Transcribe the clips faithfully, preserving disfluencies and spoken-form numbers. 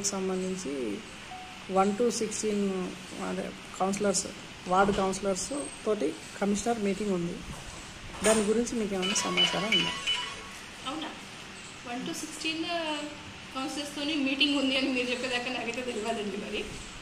వార్డులకు సంబంధించి one to sixteen అదే councillors ward councillors తోటి కమిషనర్ మీటింగ్ ఉంది. దాని గురించి మీకు ఏమైనా సమాచారం ఉందా? అవునా, వన్ టు సిక్స్టీన్ కౌన్సిలర్స్తో మీటింగ్ ఉంది అని మీరు చెప్పేదాకా నాకైతే తెలియదండి. మరి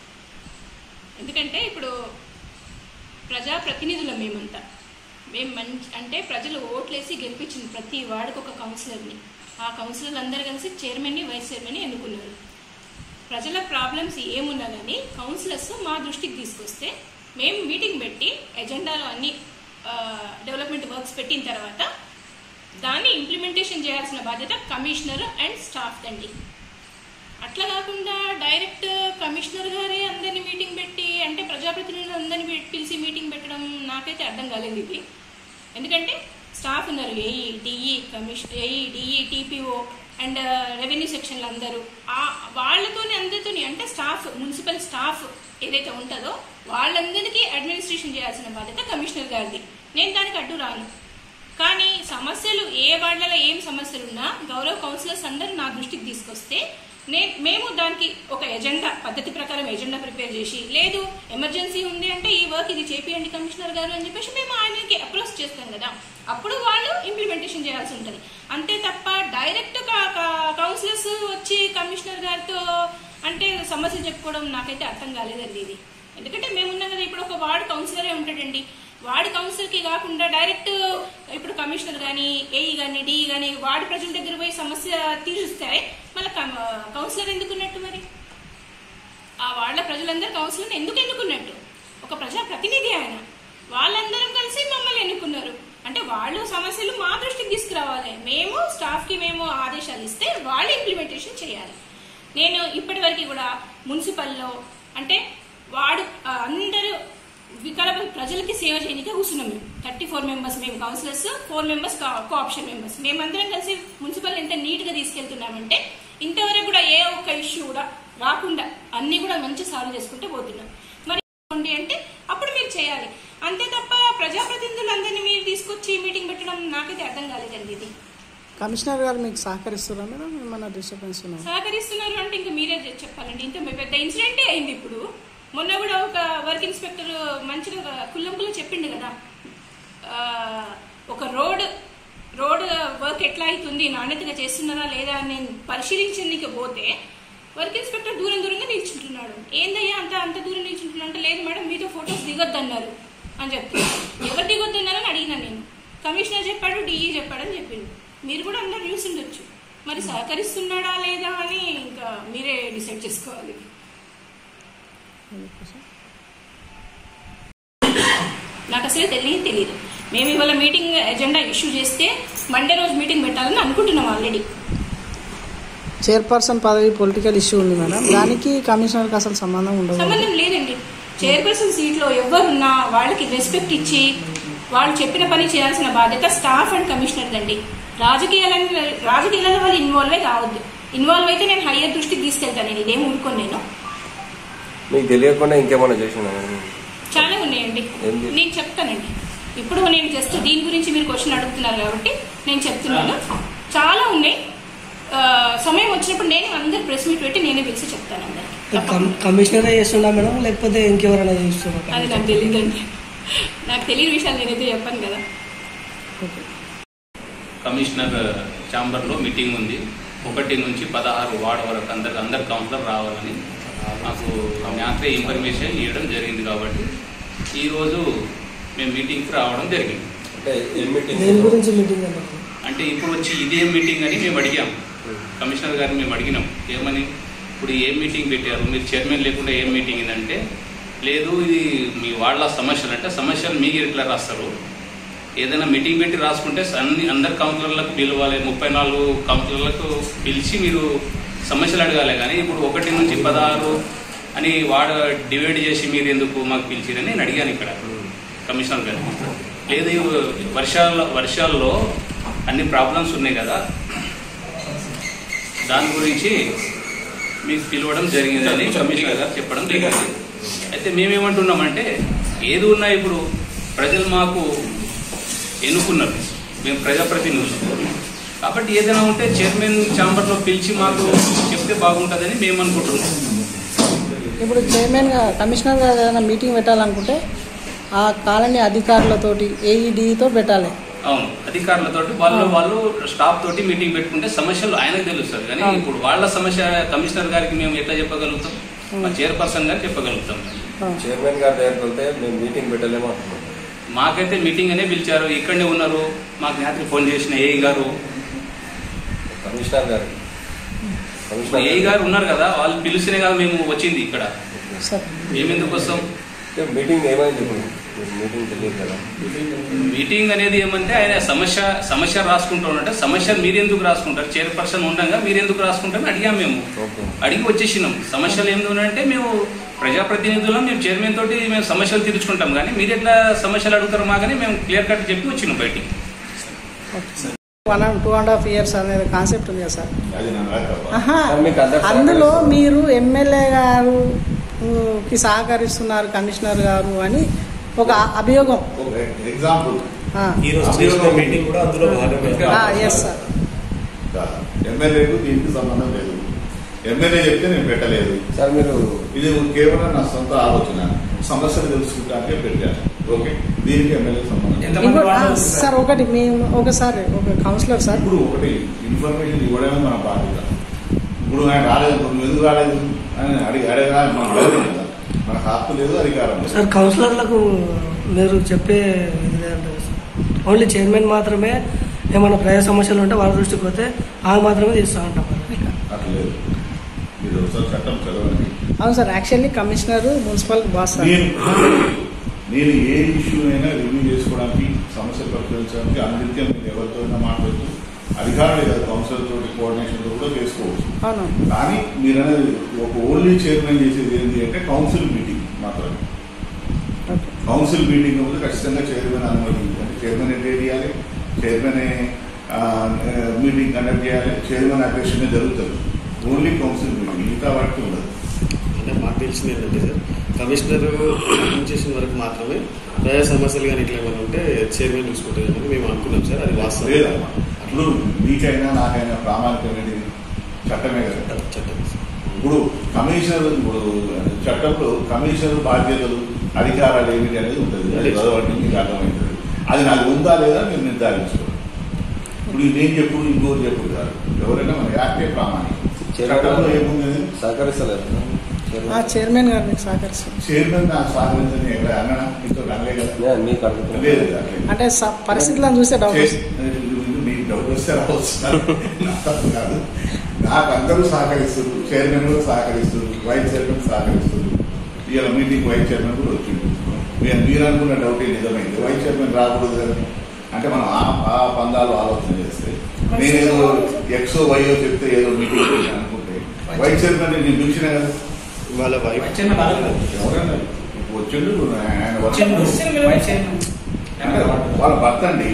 ఎందుకంటే ఇప్పుడు ప్రజాప్రతినిధులం మేమంతా, మేము మంచి అంటే ప్రజలు ఓట్లేసి గెలిపించింది ప్రతి వార్డుకు ఒక కౌన్సిలర్ని. ఆ కౌన్సిలర్లు అందరూ కలిసి చైర్మన్ని వైస్ చైర్మన్ని ఎన్నుకున్నారు. ప్రజల ప్రాబ్లమ్స్ ఏమున్నా కానీ కౌన్సిలర్స్ మా దృష్టికి తీసుకొస్తే మేము మీటింగ్ పెట్టి ఎజెండాలో అన్ని డెవలప్మెంట్ వర్క్స్ పెట్టిన తర్వాత దాన్ని ఇంప్లిమెంటేషన్ చేయాల్సిన బాధ్యత కమిషనర్ అండ్ స్టాఫ్ అండి. అట్లా కాకుండా డైరెక్ట్ కమిషనర్ గారే అందరినీ మీటింగ్ పెట్టి అంటే ప్రజాప్రతినిధులు అందరినీ పిలిచి మీటింగ్ పెట్టడం నాకైతే అర్థం కాలేదు ఇది. ఎందుకంటే స్టాఫ్ ఉన్నారు, AE DE commission AE DE TPO and revenue సెక్షన్లు అందరూ వాళ్ళతోని అందరితోని అంటే స్టాఫ్ మున్సిపల్ స్టాఫ్ ఏదైతే ఉంటుందో వాళ్ళందరికీ అడ్మినిస్ట్రేషన్ చేయాల్సిన బాధ్యత కమిషనర్ గారిది. నేను దానికి అడ్డు రాను. కానీ సమస్యలు ఏ వార్డులలో ఏం సమస్యలు ఉన్నా గౌరవ కౌన్సిలర్స్ అందరూ నా దృష్టికి తీసుకొస్తే నేను మేము దానికి ఒక ఎజెండా పద్ధతి ప్రకారం ఎజెండా ప్రిపేర్ చేసి, లేదు ఎమర్జెన్సీ ఉంది అంటే ఈ వర్క్ ఇది చేపియండి కమిషనర్ గారు అని చెప్పేసి మేము ఆయనకి అప్రోచ్ చేస్తాం కదా, అప్పుడు వాళ్ళు ఇంప్లిమెంటేషన్ చేయాల్సి ఉంటుంది. అంతే తప్ప డైరెక్ట్ కౌన్సిలర్స్ వచ్చి కమిషనర్ గారితో అంటే సమస్యలు చెప్పుకోవడం నాకైతే అర్థం కాలేదండి ఇది. ఎందుకంటే మేమున్నాం కదా, ఇప్పుడు ఒక వార్డు కౌన్సిలరే ఉంటాడండి, వార్డు కౌన్సిలర్కి కాకుండా డైరెక్ట్ ఇప్పుడు కమిషనర్ కానీ ఏఈ కానీ డిఈ కానీ వార్డు ప్రజల దగ్గర పోయి సమస్య తీరుస్తే మళ్ళీ కౌన్సిలర్ ఎందుకున్నట్టు? మరి ఆ వార్డుల ప్రజలందరూ కౌన్సిలర్ని ఎందుకు ఎన్నుకున్నట్టు? ఒక ప్రజా ప్రతినిధి ఆయన, వాళ్ళందరం కలిసి మమ్మల్ని ఎన్నుకున్నారు అంటే వాళ్ళు సమస్యలు మా దృష్టికి తీసుకురావాలి, మేము స్టాఫ్కి మేము ఆదేశాలు ఇస్తే వాళ్ళు ఇంప్లిమెంటేషన్ చేయాలి. నేను ఇప్పటి వరకు కూడా మున్సిపల్లో అంటే వార్డు అందరూ వికలాంగ ప్రజలకి సేవ చేయడానికి కూర్చున్నాం. మేము థర్టీ ఫోర్ మెంబర్స్ మేము councillors, four members co option members, మేమందరం కలిసి మున్సిపల్ ఎంత నీట్గా తీసుకెళ్తున్నామంటే ఇంతవరకు కూడా ఏ ఒక్క ఇష్యూ కూడా రాకుండా అన్ని కూడా మంచి సాల్వ్ చేసుకుంటూ పోతున్నాం. మరి అంటే అప్పుడు మీరు చేయాలి, అంతే తప్ప ప్రజాప్రతినిధులందరినీ మీరు తీసుకొచ్చి మీటింగ్ పెట్టడం నాకైతే అర్థం కాలేదండి. ఇది కమిషనర్ గారు మీకు సహకరిస్తున్నారా మేడం? ఏమన్నా డిస్టర్బెన్స్ ఉన్నా? సహకరిస్తున్నారు అంటే ఇంకా మీరే చెప్పాలండి. ఇంత పెద్ద ఇన్సిడెంటే అయింది. ఇప్పుడు మొన్న కూడా ఒక వర్క్ ఇన్స్పెక్టర్ మంచిగా కుల్లంకులో చెప్పిండు కదా, ఒక రోడ్ రోడ్ వర్క్ ఎట్లా అవుతుంది, నాణ్యతగా చేస్తున్నారా లేదా అని నేను పరిశీలించేందుకు పోతే వర్క్ ఇన్స్పెక్టర్ దూరం దూరంగా నిల్చుంటున్నాడు. ఏందయ్యా అంత అంత దూరం నిల్చుంటున్నా అంటే, లేదు మేడం మీతో ఫొటోస్ దిగొద్దన్నారు అని చెప్తున్నారు. ఎవరు దిగొద్దన్నారని అడిగినా నేను. కమిషనర్ చెప్పాడు, డిఈ చెప్పాడని చెప్పిండు. మీరు కూడా అందరు చూసి ఉండొచ్చు. మరి సహకరిస్తున్నాడా లేదా అని ఇంకా మీరే డిసైడ్ చేసుకోవాలి. నాకు అసలు తెలియదు తెలియదు మేము ఇవాళ మీటింగ్ ఎజెండా ఇష్యూ చేస్తే మండే రోజు మీటింగ్ పెట్టాలని అనుకుంటున్నాం. ఆల్రెడీ చైర్పర్సన్ పదవి పొలిటికల్ ఇష్యూ ఉంది మేడం, దానికి కమిషనర్కి అసలు సంబంధం ఉండదు. సంబంధం లేదండి. చైర్పర్సన్ సీట్లో ఎవరున్నా వాళ్ళకి రెస్పెక్ట్ ఇచ్చి వాళ్ళు చెప్పిన పని చేయాల్సిన బాధ్యత స్టాఫ్ అండ్ కమిషనర్ అండి. రాజకీయాలని రాజకీయాల వాళ్ళు ఇన్వాల్వ్ అయి కావద్దు. ఇన్వాల్వ్ అయితే నేను హయ్యర్ దృష్టికి తీసుకెళ్తాను. నేను ఇదేం ఊరుకోను. నేను మీకు తెలియకుండా ఇంకేమైనా చేసినా? చాలా ఉన్నాయండి, నేను చెప్తానండి. ఇప్పుడు నేను జస్ట్ దీని గురించి మీరు క్వశ్చన్ అడుగుతున్నారు కాబట్టి నేను చెప్తున్నాను. చాలా ఉన్నాయి. సమయం వచ్చినప్పుడు నేను అందరు ప్రెస్ మీట్ పెట్టి నేనే పిలిచి చెప్తాను అందరికి. కమిషనర్ చేస్తున్నా మేడం లేకపోతే ఇంకెవరైనా చేస్తున్నా? అది నాకు తెలియదండి. నాకు తెలియని విషయాలు నేనైతే చెప్పాను కదా. కమిషనర్ ఛాంబర్లో మీటింగ్ ఉంది. ఒకటి నుంచి పదహారు వార్డు వరకు అందరు అందరు కౌన్సిలర్ రావాలని మాకు మ్యాథ్రే ఇన్ఫర్మేషన్ ఇవ్వడం జరిగింది. కాబట్టి ఈరోజు మేము మీటింగ్కి రావడం జరిగింది. అంటే ఇప్పుడు వచ్చి ఇదేం మీటింగ్ అని మేము అడిగాం కమిషనర్ గారిని. మేము అడిగినాం ఏమని, ఇప్పుడు ఏం మీటింగ్ పెట్టారు మీరు, చైర్మన్ లేకుండా ఏం మీటింగ్ ఇదంటే, లేదు ఇది మీ వాళ్ళ సమస్యలు అంటే సమస్యలు మీకు ఎట్లా రాస్తారు, ఏదైనా మీటింగ్ పెట్టి రాసుకుంటే అన్ని అందరు కౌన్సిలర్లకు పిలవాలి, ముప్పై నాలుగు కౌన్సిలర్లకు పిలిచి మీరు సమస్యలు అడగాలి. కానీ ఇప్పుడు ఒకటి నుంచి పదహారు అని వాడు డివైడ్ చేసి మీరు ఎందుకు మాకు పిలిచిరని నేను అడిగాను ఇక్కడ కమిషనర్ గారు. లేదు వర్షాల వర్షాల్లో అన్ని ప్రాబ్లమ్స్ ఉన్నాయి కదా, దాని గురించి మీకు పిలవడం జరిగిందని కమిషనర్ గారు చెప్పడం జరిగింది. అయితే మేమేమంటున్నామంటే, ఏది ఉన్నా ఇప్పుడు ప్రజలు మాకు ఎన్నుకున్నారు, మేము ప్రజాప్రతినిధులు కాబట్టి ఏదైనా ఉంటే చైర్మన్ ఛాంబర్లో పిలిచి మాకు చెప్తే చేస్తే బాగుంటుందని మేము అనుకుంటున్నాం. ఇప్పుడు చైర్మన్గా కమిషనర్ గారు ఏదైనా మీటింగ్ పెట్టాలనుకుంటే ఆ కాలనీ అధికారులతోటి ఏఈడితో పెట్టాలి. అవును, అధికారులతో వాళ్ళు వాళ్ళు స్టాఫ్ తోటి మీటింగ్ పెట్టుకుంటే సమస్యలు ఆయనకు తెలుస్తుంది. కానీ ఇప్పుడు వాళ్ళ సమస్య కమిషనర్ గారికి మేము ఎట్లా చెప్పగలుగుతాం, మా చైర్పర్సన్ గారికి చెప్పగలుగుతాం. చైర్మన్ గారి దగ్గరికి వెళ్తే మేము మీటింగ్ పెట్టలేము అంటున్నాం. మాకైతే మీటింగ్ అనే పిలిచారు, ఇక్కడనే ఉన్నారు. మాకు రాత్రి ఫోన్ చేసిన ఏఈ గారు కమిషనర్ గారు ఏఈ గారు ఉన్నారు కదా, వాళ్ళు పిలిస్తేనే కదా మేము వచ్చింది ఇక్కడ. మేము ఎందుకు వస్తాం? మీటింగ్ ఏమైంది ఇప్పుడు? మీటింగ్ తెలియదు కదా. మీటింగ్ అనేది ఏమంటే ఆయన సమస్య సమస్య రాసుకుంటామంటే సమస్య మీరెందుకు రాసుకుంటారు, చైర్పర్సన్ ఉండగా మీరెందుకు రాసుకుంటారని అడిగాం. మేము అడిగి వచ్చేసినాం. సమస్యలు ఏమిటంటే మేము ప్రజాప్రతినిధులం, మేము చైర్మన్ తోటి మేము సమస్యలు తీర్చుకుంటాం. కానీ మీరు ఎట్లా సమస్యలు అడుగుతారు మాకని మేము క్లియర్ కట్ చెప్పి వచ్చినాం బయటికి. One and two and half years అనేది కాన్సెప్ట్ ఉంది కదా సార్. సార్ అందులో మీరు ఎమ్మెల్యే గారు కి సహకరిస్తున్నారు కమిషనర్ గారు అని ఒక అభియోగం. Example yes sir. ఎమ్మెల్యేకు దీనికి సంబంధం లేదు. ఎమ్మెల్యే చెప్తే నేను పెట్టలేదు సార్. మీరు ఇది కేవలం నా సొంత ఆలోచన, సమస్యలు తెలుసుకుంటాకే పెట్టాను. ఓకే, దీనికి ఎమ్మెల్యే సంబంధం సార్. ఒకటి మేము ఒకసారి ఒక కౌన్సిలర్ సార్ ఇప్పుడు ఒకటి ఇన్ఫర్మేషన్ ఇవ్వడమే మన బాధ్యత. ఇప్పుడు ఆయన రాలేదు, నువ్వు ఎందుకు రాలేదు అని అడిగి అడగా మనకు లేదు కదా, మనకు హక్కు లేదు, అధికారం లేదు. సార్ కౌన్సిలర్లకు మీరు చెప్పే ఇది లేదంటారు సార్. ఓన్లీ చైర్మన్ మాత్రమే ఏమైనా ప్రజా సమస్యలు ఉంటే వాళ్ళ దృష్టికి పోతే ఆమె మాత్రమే తీస్తూ ఉంటాం. అట్లా లేదు, మీరు ఒకసారి చట్టం చదవండి. అవును sir. Actually commissioner municipal boss sir. నేను ఏ ఇష్యూ అయినా రివ్యూ చేసుకోవడానికి, సమస్యలు పరిష్కరించడానికి అనునిత్యం మీరు ఎవరితోనైనా మాట్లాడుతూ అధికారులు కదా కౌన్సిలర్ తోటి కోఆర్డినేషన్ కూడా చేసుకోవచ్చు. కానీ మీరు అనేది ఒక ఓన్లీ చైర్మన్ చేసేది ఏంటి అంటే కౌన్సిల్ మీటింగ్ మాత్రమే. కౌన్సిల్ మీటింగ్ ముందు ఖచ్చితంగా చైర్మన్ అనుమతి, అంటే చైర్మన్ ఎంటర్ చేయాలి, చైర్మన్ మీటింగ్ కండక్ట్ చేయాలి, చైర్మన్ అధ్యక్షంగా జరుగుతుంది. ఓన్లీ కౌన్సిల్ మీటింగ్, మిగతా వాటికి ఉండదు. అంటే మాకు తెలిసింది ఏంటంటే సార్, కమిషనర్ చేసిన వరకు మాత్రమే ప్రజా సమస్యలు కానీ ఇట్లా ఏమైనా ఉంటే చైర్మన్ చూసుకుంటారని మేము అనుకున్నాం సార్. అది వాస్తవం లేదమ్మా. ఇప్పుడు మీకైనా నాకైనా ప్రామాణికమైనది చట్టమే కదా. చట్టం ఇప్పుడు కమిషనర్ ఇప్పుడు చట్టంలో కమిషనర్ బాధ్యతలు, అధికారాలు ఏమిటి అనేది ఉంటుంది. అది చదవండి, మీకు అర్థమవుతుంది. అది నాకు ఉందా లేదా మీరు నిర్ధారించుకోండి. ఇప్పుడు నేను చెప్పుడు ఇంకోరు చెప్పుడు కాదు, ఎవరైనా మన యాక్టే ప్రామాణికం. చట్టంలో ఏముంది సహకరిస్తలేదు. చైర్మన్ గారు మీకు సహకరిస్తారు. చైర్మన్ నాకు సహకరించని ఎక్కడ అన్నా ఇంకో అనలే కదా. మీకు అడుగుతుంది లేదు అంటే పరిస్థితులను చూస్తే డౌట్ మీకు డౌట్ వస్తే రావచ్చు కాదు. నాకు అందరూ సహకరిస్తారు, చైర్మన్ కూడా సహకరిస్తారు, వైస్ చైర్మన్ సహకరిస్తారు. ఇవాళ మీటింగ్ వైస్ చైర్మన్ కూడా వచ్చింది. మీరు మీరు అనుకున్న డౌట్ నిజమైంది, వైస్ చైర్మన్ రాకూడదు కదా అంటే మనం ఆ పందాలు ఆలోచన చేస్తే నేనేదో ఎక్సో వైయో చెప్తే ఏదో మీటింగ్ అనుకుంటే వైస్ చైర్మన్ నేను పిలిచిన కదా వాళ్ళ వైఫ్ ఎవరన్నా వచ్చిండు ఆయన వాళ్ళ భర్త అండి.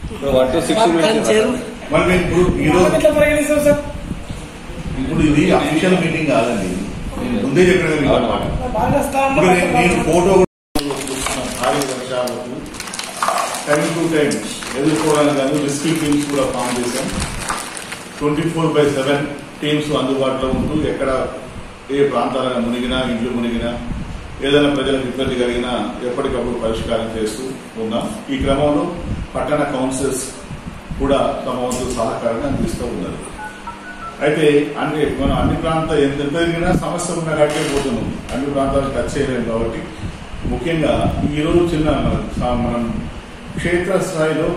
మరి నేను ఇప్పుడు ఈరోజు ఇప్పుడు ఇది అఫీషియల్ మీటింగ్ కాదండి, నేను ముందే చెప్పిన ఇప్పుడు నేను ఫోటో భారీ వర్షాలకు టైం టు టైం ఎదుర్కోవడానికి కాదు రెస్క్యూ టీమ్స్ కూడా ఫామ్ చేశాం. Twenty four by seven teams అందుబాటులో ఉంటూ ఎక్కడ ఏ ప్రాంతాలను మునిగినా, ఇంట్లో మునిగినా, ఏదైనా ప్రజలకు ఇబ్బంది కలిగినా ఎప్పటికప్పుడు పరిష్కారం చేస్తూ ఉన్నాం. ఈ క్రమంలో పట్టణ కౌన్సిల్స్ కూడా తమ వంతు సహకారాన్ని అందిస్తూ ఉన్నారు. అయితే అంటే మనం అన్ని ప్రాంతాలు ఎంత పెరిగినా సమస్య ఉన్న కాకే పోతున్నాం, అన్ని ప్రాంతాలు టచ్ చేయలేము. కాబట్టి ముఖ్యంగా ఈరోజు చిన్న మనం క్షేత్రస్థాయిలో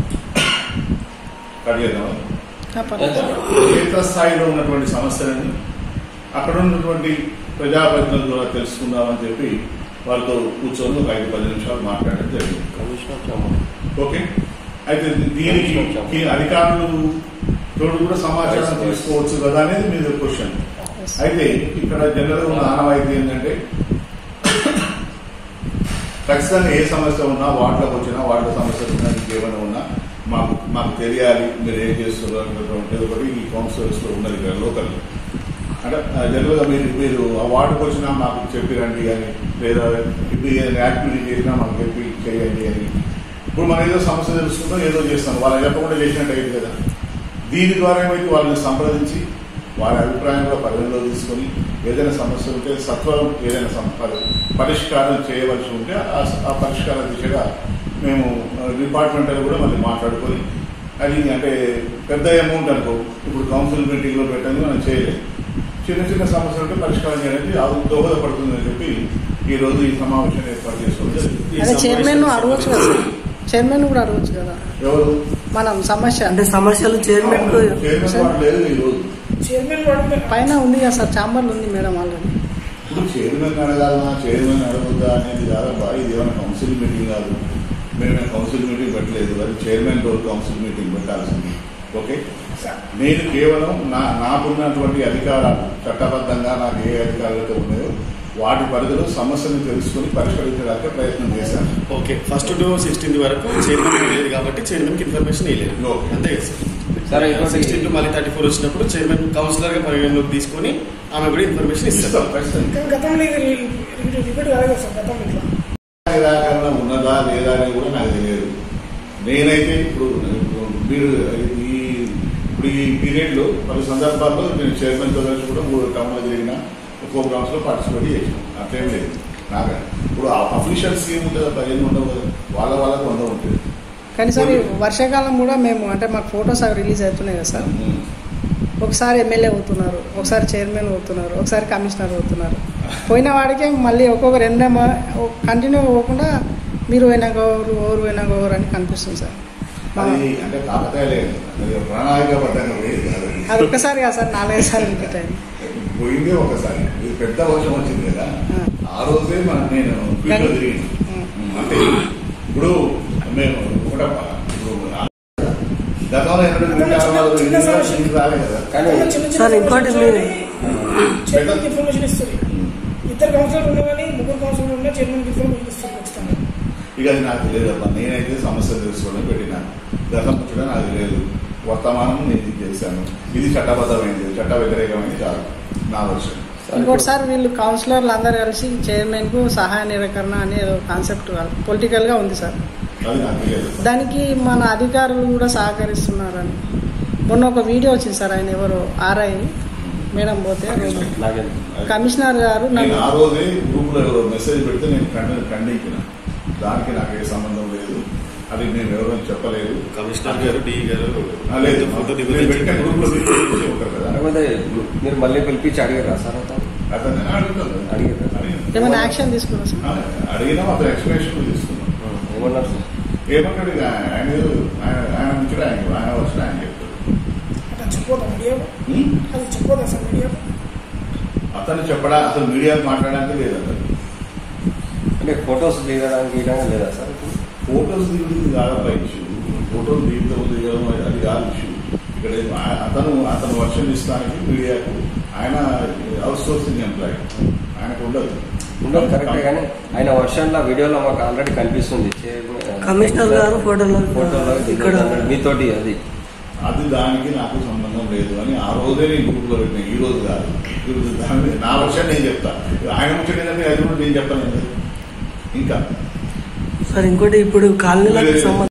కడిగేద్దాం క్షేత్రస్థాయిలో ఉన్నటువంటి సమస్యలని అక్కడ ఉన్నటువంటి ప్రజాప్రతినిధుల ద్వారా తెలుసుకుందామని చెప్పి వాళ్ళతో కూర్చొని ఒక ఐదు పది నిమిషాలు మాట్లాడడం జరిగింది. ఓకే, అయితే దీనికి అధికారులు తోడు కూడా సమాచారం తీసుకోవచ్చు కదా అనేది మీద క్వశ్చన్. అయితే ఇక్కడ జనరల్గా ఉన్న ఆనవాయితీ ఏంటంటే ఖచ్చితంగా ఏ సమస్య ఉన్నా వార్డులోకి వచ్చినా, వార్డుల సమస్యలు ఉన్నా, ఇంకేమైనా ఉన్నా మాకు మాకు తెలియాలి, మీరు ఏం చేస్తున్నారు అనేటువంటి ఒకటి ఈ కౌన్సిలర్స్ లో ఉన్నది ఇక్కడ లోకల్. అంటే జనరల్గా మీరు మీరు ఆ వార్డుకు వచ్చినా మాకు చెప్పి రండి అని, లేదా ఇప్పుడు ఏదైనా యాక్టివిటీ చేసినా మాకు చెప్పి చేయండి అని. ఇప్పుడు మనం ఏదో సమస్య తెలుసుకుంటాం, ఏదో చేస్తాం, వాళ్ళు చెప్పకుండా చేసినట్టు అయింది కదా. దీని ద్వారా ఏమైతే వాళ్ళని సంప్రదించి వారి అభిప్రాయం కూడా పరిగణలో తీసుకొని ఏదైనా సమస్య ఉంటే సత్వరం ఏదైనా పరిష్కారం చేయవలసి ఉంటే ఆ పరిష్కార దిశగా మేము డిపార్ట్మెంటల్ కూడా మళ్ళీ మాట్లాడుకొని అది అంటే పెద్ద అమౌంట్ అనుకో ఇప్పుడు కౌన్సిల్ మీటింగ్లో పెట్టండి మనం చేయలేదు. చిన్న చిన్న సమస్యలు ఉంటే పరిష్కారం చేయడానికి దోహదపడుతుందని చెప్పి ఈ రోజు ఈ సమావేశాన్ని ఏర్పాటు చేసుకోవాలి. చైర్మన్ అడగచ్చు కదా, చైర్మన్ కూడా అడగచ్చు కదా. ఎవరు మనం సమస్య అంటే సమస్యలు చైర్మన్ చైర్మన్ లేదు ఈ రోజు పైన ఉంది కదా సార్, ఛాంబర్లు ఉంది మేడం ఆల్రెడీ. ఇప్పుడు చైర్మన్ అడగాలన్నా చైర్మన్ అడగొద్దా అనేది కాదబ్బా, ఇది ఏమైనా కౌన్సిల్ మీటింగ్ కాదు. మేము కౌన్సిల్ మీటింగ్ పెట్టలేదు, అది చైర్మన్ రోజు కౌన్సిల్ మీటింగ్ పెట్టాల్సింది. ఓకే, నేను కేవలం నా నాకున్నటువంటి అధికారాలు చట్టబద్ధంగా నాకు ఏ అధికారాలతో ఉన్నాయో వాటి పరిధిలో సమస్యను తెలుసుకుని పరిష్కరించడానికి ప్రయత్నం చేశాను. ఓకే, ఫస్ట్ టు సిక్స్టీన్త్ వరకు చైర్మన్ లేదు కాబట్టి చైర్మన్ కి ఇన్ఫర్మేషన్ ఇవ్వలేదు. అంతే సార్. సిక్స్టీన్ టు మళ్ళీ థర్టీ ఫోర్ వచ్చినప్పుడు చైర్మన్ కౌన్సిలర్ గా పరిగణలోకి తీసుకుని ఆమె కూడా ఇన్ఫర్మేషన్ ఇస్తారు. నిరాకరణ ఉన్నదా లేదా అని కూడా నాకు తెలియదు. నేనైతే ఇప్పుడు మీరు ఈ ఇప్పుడు ఈ పీరియడ్ లో పలు సందర్భాల్లో నేను చైర్మన్ తో కలిసి కూడా మూడు టౌన్లో జరిగిన ప్రోగ్రామ్స్ లో పార్టిసిపేట్ చేసాను. అట్లేం లేదు నాకు. ఇప్పుడు అఫీషియల్ స్కీమ్ ఉంటుంది, పదిహేను ఉండవు కదా, వాళ్ళ వాళ్ళకు వంద ఉంటుంది. కానీ సార్ వర్షాకాలం కూడా మేము అంటే మాకు ఫొటోస్ అవి రిలీజ్ అవుతున్నాయి కదా సార్. ఒకసారి ఎమ్మెల్యే అవుతున్నారు, ఒకసారి చైర్మన్ అవుతున్నారు, ఒకసారి కమిషనర్ అవుతున్నారు. పోయిన వాడికే మళ్ళీ ఒక్కొక్కరు ఎన్న కంటిన్యూ పోకుండా మీరు పోయినాక ఎవరు ఎవరు పోయినాక ఎవరు అని కనిపిస్తుంది సార్. అంటే ప్రణాళికబద్ధంగా అది ఒక్కసారి కదా సార్, నాలుగైదు సార్లు రిపీట్ అయింది. పోయిందే ఒకసారి, ఇది పెద్ద వర్షం వచ్చింది కదా, ఆ రోజే మనం నేను ఫీల్డ్లో తిరిగి అంటే ఇప్పుడు మేము ఒకట గతంలో ఎన్నడూ రాలే కదా. సార్ ఇంకోటి ఇన్ఫర్మేషన్ ఇస్తుంది. ఇద్దరు కౌన్సిలర్ ఉన్నా కానీ ముగ్గురు కౌన్సిలర్ ఉన్నా చైర్మన్ ఇన్ఫర్మేషన్ ఇస్తారు ఖచ్చితంగా. ఇక అది నాకు తెలియదు అబ్బా, నేనైతే సమస్య తెలుసుకోవడం పెట్టినాను. గతం కూడా నాకు తెలియదు, వర్తమానం నేను చేశాను. ఇది చట్టబద్ధమైంది, చట్ట వ్యతిరేకమైంది కాదు నా వర్షం. ఇంకోటిసారి వీళ్ళు కౌన్సిలర్లు అందరూ కలిసి చైర్మన్ కు సహాయ నిరాకరణ అనే కాన్సెప్ట్ పొలిటికల్ గా ఉంది సార్. అది నాకు తెలియదు. దానికి మన అధికారులు కూడా సహకరిస్తున్నారని మొన్న ఒక వీడియో వచ్చింది సార్. ఆయన ఎవరు ఆర్ఐ మేడం పోతే కమిషనర్ గారు ఆ రోజే గ్రూప్ లో మెసేజ్ పెడితే నేను ఖండించిన, దానికి నాకు ఏ సంబంధం లేదు, అది నేను ఎవరైనా చెప్పలేదు. కమిషనర్ గారు డి గారు లేదు గ్రూప్ లో ఉంటారు కదా. మీరు మళ్ళీ పిలిపించి అడిగారా సార్? అతను అడుగుతాను, ఏమైనా యాక్షన్ తీసుకున్నా సార్? అడిగినా అతను ఎక్స్ప్లెనేషన్ తీసుకున్నాం. ఏమన్నారు సార్? ఏమన్నాడు ఆయన ఆయన నుంచి ఆయన ఆయన వచ్చిన ఆయన చెప్తాడు. అతను చెప్పడా అసలు మీడియాకు మాట్లాడడానికి లేదు. అతను అంటే ఫొటోస్ దిగడానికి లేదా సార్? ఫోటోస్ దిగుతుంది కాదబ్బా ఇష్యూ. ఫోటోలు దిగుతాం దిగడం అది కాదు ఇష్యూ. ఇక్కడ అతను అతను వర్షన్ ఇస్తానికి మీడియాకు ఆయన అవుట్ సోర్సింగ్ ఎంప్లాయీ, ఆయనకు ఉండదు. ఉండదు కరెక్టే, కానీ ఆయన వర్షన్లో వీడియోలో మాకు ఆల్రెడీ కనిపిస్తుంది కమిషనర్ గారు ఫోటోలో ఫోటోలో ఇక్కడ మీతోటి. అది అది దానికి నాకు సంబంధం లేదు అని ఆ రోజే నేను గ్రూప్ లో పెట్టిన, ఈ రోజు కాదు. దాని నా వర్షన్ నేను చెప్తా, ఆయన ముచ్చటంటే అది కూడా నేను చెప్తాను. ఇంకా సార్ ఇంకోటి ఇప్పుడు కాలనీలకు సంబంధించి